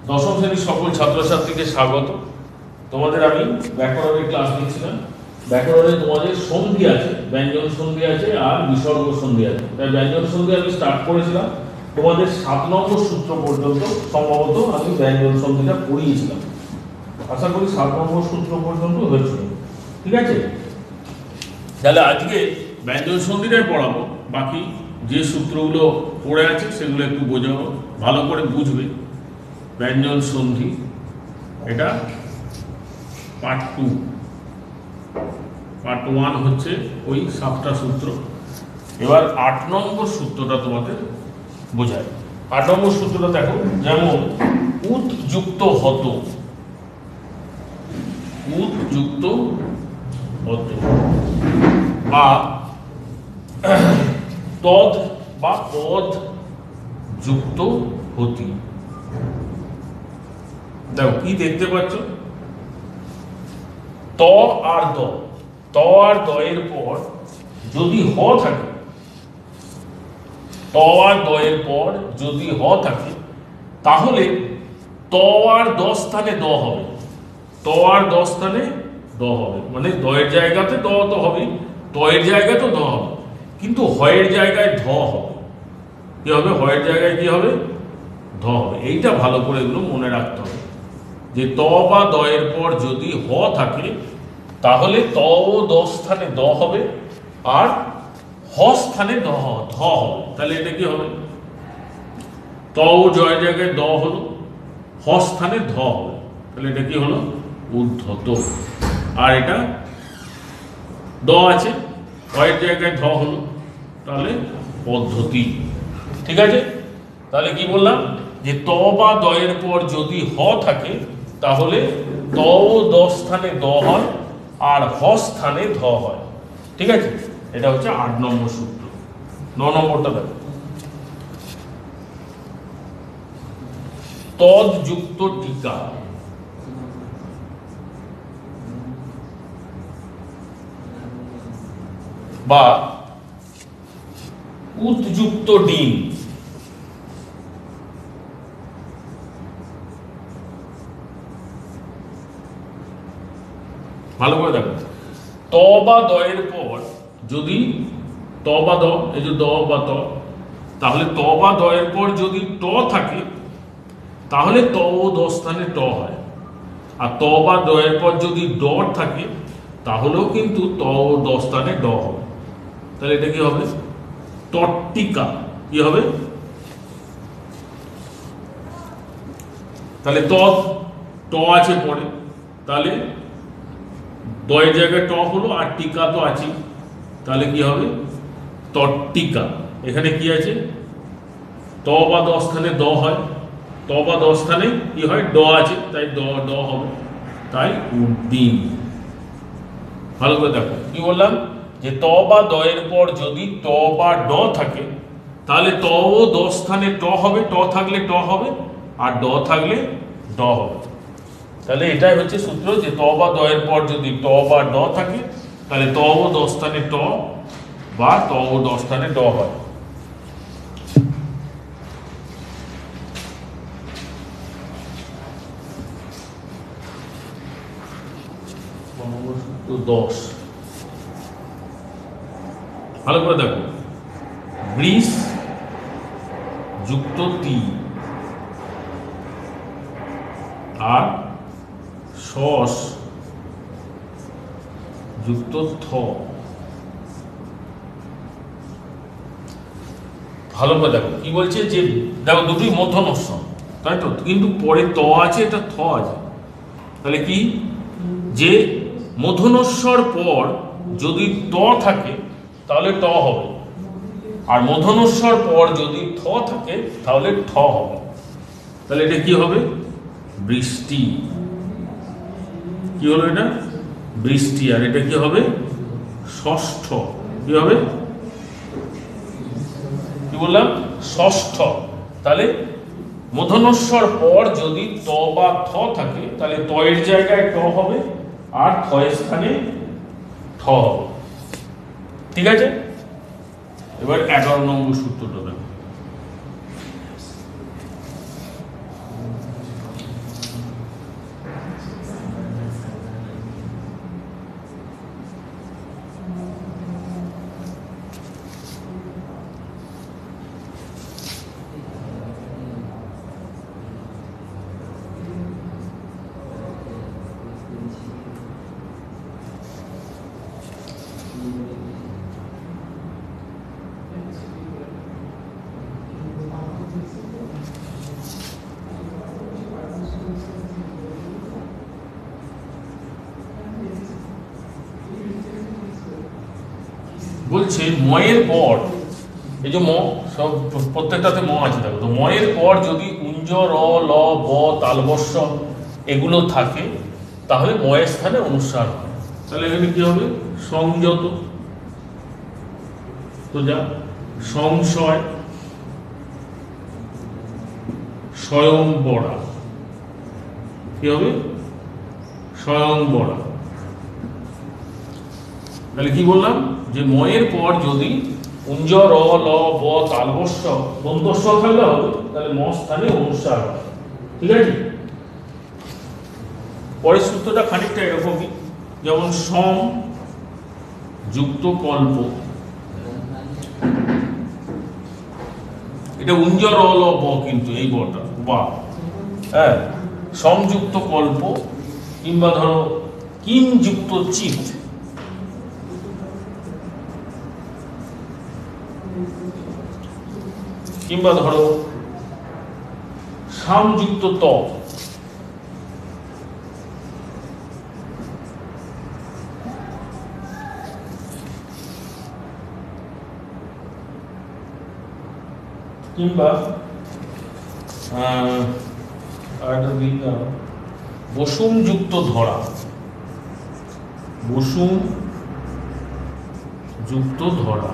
দশম শ্রেণীর সকল ছাত্রছাত্রীকে স্বাগত। তোমাদের আমি ব্যাকরণের ক্লাস নিচ্ছিলাম। ব্যাকরণে তোমাদের সন্ধি আছে, ব্যঞ্জন সন্ধি আছে আর বিসর্গ সন্ধি আছে। তাই ব্যঞ্জন সন্ধি আমি স্টার্ট করেছিলাম, তোমাদের 7 নম্বর সূত্র পর্যন্ত সম্ভবত আমি ব্যঞ্জন সন্ধিটা পড়িয়েছিলাম। আশা করি 7 নম্বর সূত্র পর্যন্ত হয়েছিল। ঠিক আছে, তাহলে আজকে ব্যঞ্জন সন্ধিটাই পড়াবো। বাকি যে সূত্রগুলো পড়ে আছে সেগুলো একটু বোঝাবো, ভালো করে বুঝবে। ব্যঞ্জন সন্ধি এটা পার্ট 2, পার্ট 1 হচ্ছে ওই 7টা সূত্র। এবার 8 নম্বর সূত্রটা তোমাদের বোঝায়। 8 নম্বর সূত্রটা দেখো, যেমন উৎ যুক্ত হত, উৎ যুক্ত হত বা তদ বা পদ যুক্ত হতি। দেখো কি দেখতে পাচ্ছ, ত আর দ, ত আর দ এর পর যদি হ থাকে, ত আর দ এর পর যদি হ থাকে, তাহলে ত আর দ স্থানে দ হবে, ত আর দ স্থানে দ হবে। মানে দ এর জায়গাতে দ তো হবে, ত এর জায়গায় তো দ হবে, কিন্তু হ এর জায়গায় ধ হবে। কি হবে? হ এর জায়গায় কি হবে? ধ হবে। এইটা ভালো করে এগুলো মনে রাখতে হবে যে ত বা দ এর পর যদি হ থাকে, তাহলে ত ও দ স্থানে দ হবে আর হ স্থানে ধ হবে। তাহলে এটা কি হবে? ত ও জয়ের জায়গায় দ হলো, হ স্থানে ধ হবে। তাহলে এটা কি হলো? উদ্ধত। আর এটা দ আছে, হ এর জায়গায় ধ হলো, তাহলে পদ্ধতি। ঠিক আছে, তাহলে কি বললাম যে ত বা দ এর পর যদি হ থাকে, তাহলে ত ও দ স্থানে দ হয় আর হ স্থানে ধ হয়। ঠিক আছে, এটা হচ্ছে 8 নম্বর সূত্র। 9 নম্বরটা দেখো, তদ যুক্ত টিকা বা উৎযুক্ত ডিম। ভালো করে দেখো, ত বা দ এর পর যদি ত বা দ, এই যে দ বা ত, তাহলে ত বা দ এর পর যদি ট থাকে, তাহলে ত ও দ স্থানে ট হয়। আর ত বা দ এর পর যদি ড থাকে, তাহলেও কিন্তু ত ও দ স্থানে ড হবে। তাহলে এটা কি হবে? টট্টিকা। কি হবে? তাহলে ট আছে পরে, তাহলে দ এর জায়গায় ট হলো আর টিকা তো আছে, তাহলে কি হবে? টট্টিকা। এখানে কি আছে? ত বা দ স্থানে দ হয়, ত বা দ স্থানে কি হয়? ড আছে, তাই ড হবে, তাই উদ্দিন। ভালো করে দেখো কি বললাম, যে ত বা দ এর পর যদি ট বা ড থাকে, তাহলে ত ও দ স্থানে ট হবে, ট থাকলে ট হবে আর ড থাকলে ড হবে। তাহলে এটাই হচ্ছে সূত্র, যে ত বা দ এর পর যদি ট বা ড থাকে, তাহলে ত ও দ স্থানে ট বা ত ও দ স্থানে ড হয়। সূত্র 10, ভালো করে দেখো, বৃষ যুক্ত তি আর শস যুক্ত থ। ভালো করে দেখো কি বলছে, যে দেখো দুটোই মধ্যনস্য, তাই তো, কিন্তু পরে ত আছে, এটা থ আছে। তাহলে কি, যে মধ্যনস্বর পর যদি ত থাকে, তাহলে ট হবে, আর মধ্যনস্বর পর যদি থ থাকে, তাহলে ঠ হবে। তাহলে এটা কি হবে? বৃষ্টি। কি হলো এটা? বৃষ্টি। আর এটা কি হবে? ষষ্ঠ। কি হবে? কি বললাম? ষষ্ঠ। তাহলে মধ্যনস্বর পর যদি ত বা থ থাকে, তাহলে ত এর জায়গায় ট হবে আর থ এর স্থানে ঠ হবে। ঠিক আছে, এবার 11 নম্বর সূত্রটা দেখো, বলছে ময়ের পর, এই যে ম সব প্রত্যেকটাতে ম আছে দেখো, তো ময়ের পর যদি উঞ্জ র ল ব তালবস্য এগুলো থাকে তাহলে ময়ের স্থানে অনুস্বার হয়। তাহলে এখানে কি হবে? সংযত, তো যা সংশয়, স্বয়ংবরা, কি হবে? স্বয়ংবরা। তাহলে কি বললাম? যে ময়ের পর যদি উঞ্জ র ল ব তালবস্য দন্তস্ব থাকলে হবে, তাহলে ম স্থানে অনুস্বার হয়। ঠিক আছে? পরের সূত্রটা খানিকটা এরকমই, যেমন সম যুক্ত কল্প, এটা উঞ্জ র ল ব, কিন্তু এই বটা বা, হ্যাঁ, সংযুক্ত কল্প, কিংবা ধরো কিম যুক্ত চিত, কিংবা ধরো সামযুক্ত ত, কিংবা বসুম যুক্ত ধরা, বসুম যুক্ত ধরা।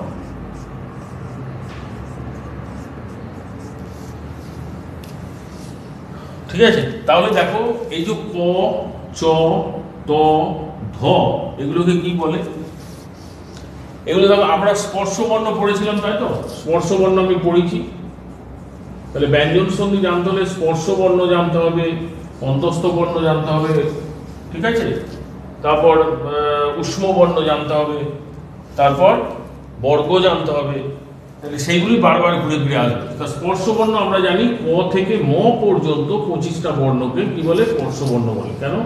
ঠিক আছে? তাহলে দেখো এই যে ক, চ, ত, ধ এগুলোকে কি বলে? এগুলো দেখো আমরা স্পর্শ বর্ণ পড়েছিলাম, তাই তো? স্পর্শ বর্ণ আমি পড়েছি। তাহলে ব্যঞ্জন সন্ধি জানতে হলে স্পর্শ বর্ণ জানতে হবে, অন্তস্থ বর্ণ জানতে হবে, ঠিক আছে? তারপর উষ্ম বর্ণ জানতে হবে, তারপর বর্গ জানতে হবে। তাহলে সেইগুলি বারবার ঘুরে ঘুরে আসবে। তা স্পর্শ বর্ণ আমরা জানি ক থেকে ম পর্যন্ত 25টা বর্ণকে কি বলে? স্পর্শ বর্ণ বলে। কেন?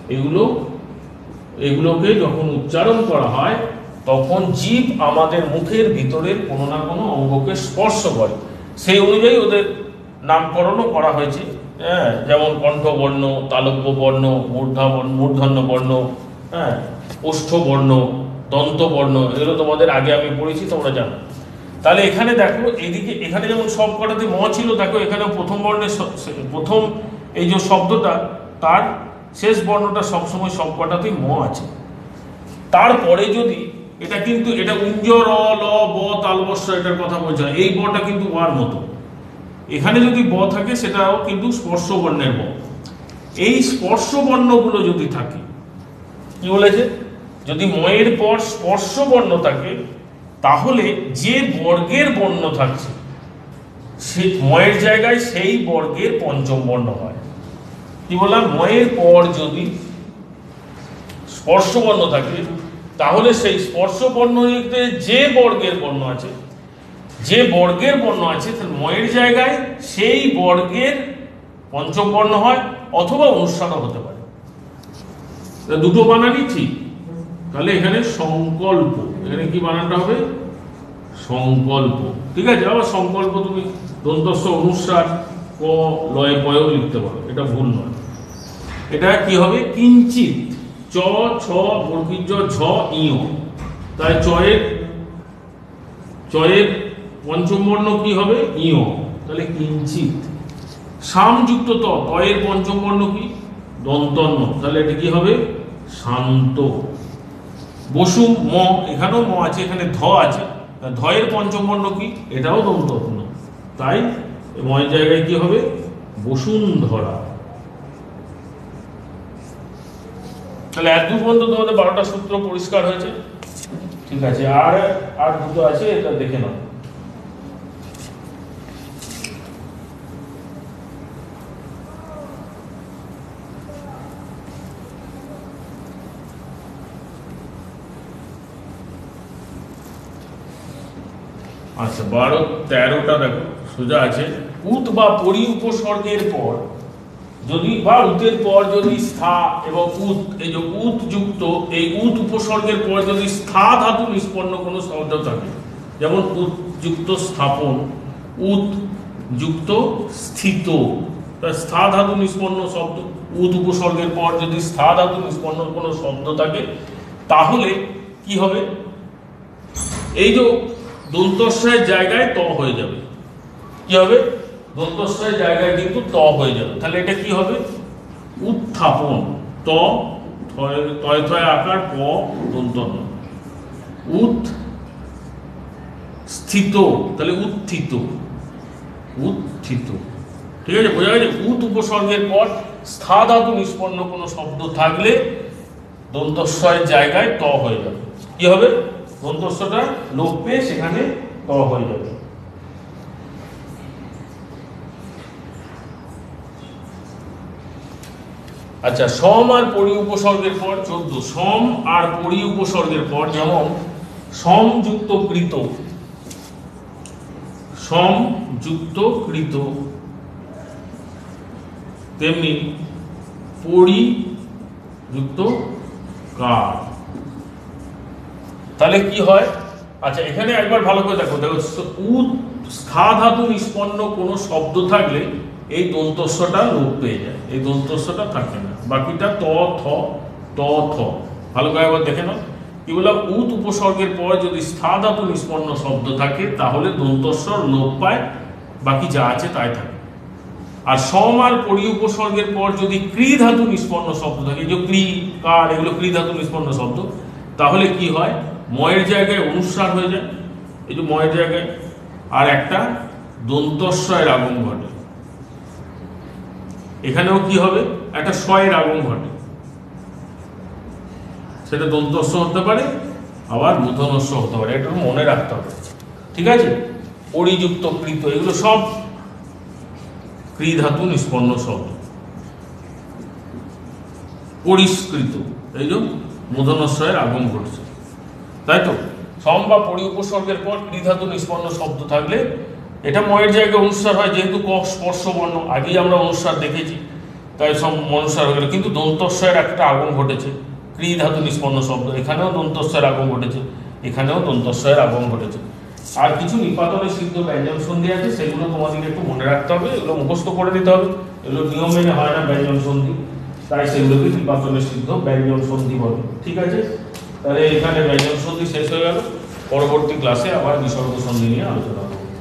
এগুলোকে যখন উচ্চারণ করা হয় তখন জীব আমাদের মুখের ভিতরের কোনো না কোনো অঙ্গকে স্পর্শ করে, সেই অনুযায়ী ওদের নামকরণও করা হয়েছে। হ্যাঁ, যেমন কণ্ঠবর্ণ, তালব্য বর্ণ, মূর্ধন্য বর্ণ, হ্যাঁ, ওষ্ঠ বর্ণ, দন্ত বর্ণ, এগুলো তোমাদের আগে আমি পড়েছি, তোমরা জানো। তাহলে এখানে দেখো এইদিকে, এখানে যেমন সব কটাতে ম ছিল, দেখো এখানে প্রথম বর্ণের প্রথম এই যে শব্দটা, তার শেষ বর্ণটা সবসময় সব কটাতেই ম আছে। তারপরে যদি এটা, কিন্তু এটা উঞ্জ র ল ব তালবস্য এটার কথা বলছে না, এই বটা কিন্তু ওয়ার মতো। এখানে যদি ব থাকে সেটাও কিন্তু স্পর্শ বর্ণের ব। এই স্পর্শ বর্ণগুলো যদি থাকে, কি বলেছে? যদি ময়ের পর স্পর্শ বর্ণ থাকে তাহলে যে বর্গের বর্ণ থাকছে সে ময়ের জায়গায় সেই বর্গের পঞ্চম বর্ণ হয়। কি বললাম? ময়ের পর যদি স্পর্শ বর্ণ থাকে তাহলে সেই স্পর্শ বর্ণতে যে বর্গের বর্ণ আছে, যে বর্গের বর্ণ আছে, ময়ের জায়গায় সেই বর্গের পঞ্চম বর্ণ হয়, অথবা অনুস্বারও হতে পারে। দুটো বানানই ঠিক। তাহলে এখানে সংকল্প, এখানে কি বানানটা হবে? সংকল্প। ঠিক আছে? আবার সংকল্প তুমি দন্তস্ব অনুস্বার ক লয়ে পয়েও লিখতে পারো, এটা ভুল নয়। এটা কি হবে? কিঞ্চিত, চ ছ বর্গীজ ঝ ইয়, তাই চয়ের পঞ্চম বর্ণ কি হবে? ইয়, তাহলে কিঞ্চিত। সামযুক্ত ত, তয়ের পঞ্চম বর্ণ কি? দন্তন্য, তাহলে এটা কি হবে? শান্ত। বসুম ম, এখানেও ম আছে, এখানে ধ আছে, ধয়ের পঞ্চম বর্ণ কি? এটাও দন্তন্য, তাই ময়ের জায়গায় কি হবে? বসুন্ধরা। তাহলে এক দু পর্যন্ত তোমাদের 12টা সূত্র পরিষ্কার হয়েছে। ঠিক আছে, আর দুটো আছে, এটা দেখে নাও। আচ্ছা, 12-13টা দেখো, সোজা আছে। উত বা পরি উপসর্গের পর যদি, বা উতের পর যদি স্থা এবং উত, এই যে উত যুক্ত, এই উত উপসর্গের পর যদি স্থা ধাতু নিষ্পন্ন কোনো শব্দ থাকে, যেমন উত যুক্ত স্থাপন, উত যুক্ত স্থিত, স্থা ধাতু নিষ্পন্ন শব্দ, উত উপসর্গের পর যদি স্থা ধাতু নিষ্পন্ন কোনো শব্দ থাকে তাহলে কি হবে? এই যে দন্তস্বয়ের জায়গায় ত হয়ে যাবে, কি হবে? দন্তস্বয়ের জায়গায় কিন্তু ত হয়ে যাবে, তাহলে এটা কি হবে? উত্থাপন। ত তয় থয় আকার, প দন্ত ন, স্থিত, তাহলে উত্থিত, উত্থিত। ঠিক আছে, বোঝা গেছে? উত উপসর্গের পর স্থা ধাতু নিষ্পন্ন কোনো শব্দ থাকলে দন্তস্বয়ের জায়গায় ত হয়ে যাবে। কি হবে? দন্তস্বটা লোপ পেয়ে সেখানে ত হয়ে যাবে। আচ্ছা, সম আর পরি উপসর্গের পর 14। সম আর পরি উপসর্গের পর যেমন সমযুক্ত কৃত, সমযুক্ত কৃত, তেমনি পরিযুক্ত কার। তাহলে কি হয়? আচ্ছা, এখানে একবার ভালো করে দেখো, দেখো স্থা ধাতু নিষ্পন্ন কোনো শব্দ থাকলে এই দন্তস্বটা লোপ পেয়ে যায়, এই দন্তস্বটা থাকে না, বাকিটা ত থ ত থ। ভালো করে একবার দেখে নাও কি বললাম? উত উপসর্গের পর যদি স্থা ধাতু নিষ্পন্ন শব্দ থাকে তাহলে দন্তস্বর লোপ পায়, বাকি যা আছে তাই থাকে। আর সম আর পরি উপসর্গের পর যদি ক্রি ধাতু নিষ্পন্ন শব্দ থাকে, যে ক্রি কার এগুলো ক্রি ধাতু নিষ্পন্ন শব্দ, তাহলে কি হয়? ময়ের জায়গায় অনুস্বার হয়ে যায়, এই যে ময়ের জায়গায়, আর একটা দন্তস্বয়ের আগম ঘটে। এখানেও কি হবে? একটা স্বয়ের আগম ঘটে, সেটা দন্তস্ব হতে পারে, আবার মূর্ধন্যস্ব হতে পারে, এটা মনে রাখতে হবে। ঠিক আছে? পরিযুক্ত কৃত এগুলো সব ক্রি ধাতু নিষ্পন্ন শব্দ। পরিষ্কৃত, এই যে মূর্ধন্যস্বয়ের আগম ঘটছে, তাই তো? সম বা পরি উপসর্গের পর ক্রি ধাতু নিষ্পন্ন শব্দ থাকলে এটা ময়ের জায়গায় অনুস্বার হয়, যেহেতু ক স্পর্শ বর্ণ, আগেই আমরা অনুস্বার দেখেছি, তাই সব অনুস্বার হয়ে গেল। কিন্তু দন্তস্বয়ের একটা আগম ঘটেছে, ক্রি ধাতু নিষ্পন্ন শব্দ, এখানেও দন্তস্বয়ের আগম ঘটেছে, এখানেও দন্তস্বয়ের আগম ঘটেছে। আর কিছু নিপাতনে সিদ্ধ ব্যঞ্জন সন্ধি আছে, সেগুলো তোমাদেরকে একটু মনে রাখতে হবে, এগুলো মুখস্থ করে দিতে হবে। এগুলো নিয়ম মেনে হয় না ব্যঞ্জন সন্ধি, তাই সেগুলোকে নিপাতনে সিদ্ধ ব্যঞ্জন সন্ধি বলে। ঠিক আছে, তাহলে এখানে ব্যঞ্জন সন্ধি শেষ হয়ে গেল। পরবর্তী ক্লাসে আবার বিসর্গ সন্ধি নিয়ে আলোচনা করব।